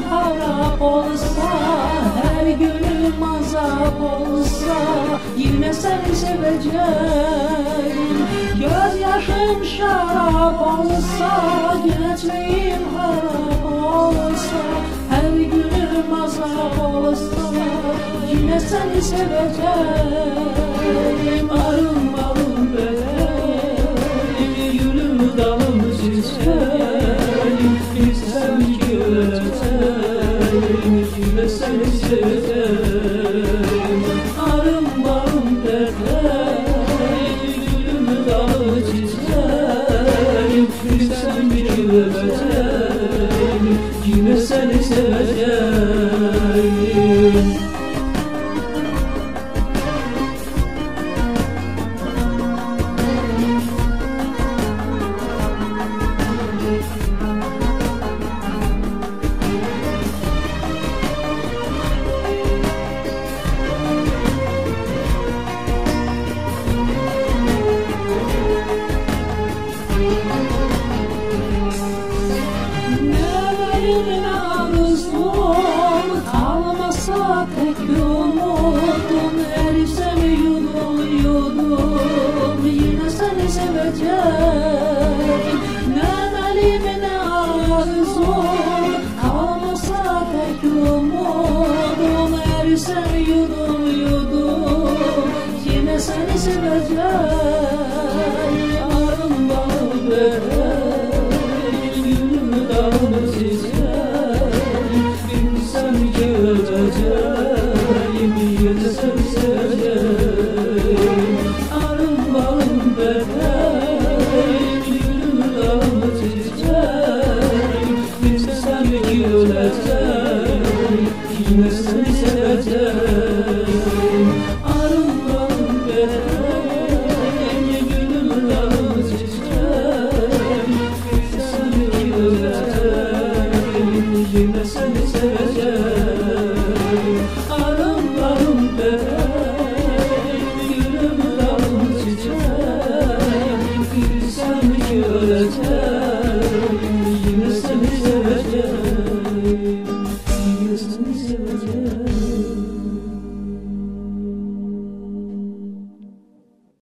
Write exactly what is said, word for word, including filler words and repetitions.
harap olsa, her günüm azap olsa, yine seni seveceğim. Gözyaşım şarap olsa, gençliğim harap olsa, her günüm azap olsa, yine seni seveceğim. Arım balım benim, gülüm dalım çiçeğim, bilsem ki öleceğim, yine seni seveceğim. Arım balım benim, gülüm dalım çiçeğim, bilsem ki öleceğim, yine seni seveceğim. Nelerinin arzum kalmasa tek umudum, ersem yudum yudum yine seni seveceğim. Nelerinin arzum kalmasa tek umudum, ersem yudum yudum yine seni seveceğim. Arım bağım benim, gülüm dalım çiçeğim, bilsem ki öleceğim, yine seni seveceğim. Arım balım benim, gülüm dalım çiçeğim, bilsem ki öleceğim, yine seni seveceğim. Arım balım benim, gülüm dalım çiçeğim, bilsem ki öleceğim, yine seni seveceğim. Arım balım benim, gülüm dalım çiçeğim, bilsem ki öleceğim, yine seni seveceğim, yine seni seveceğim.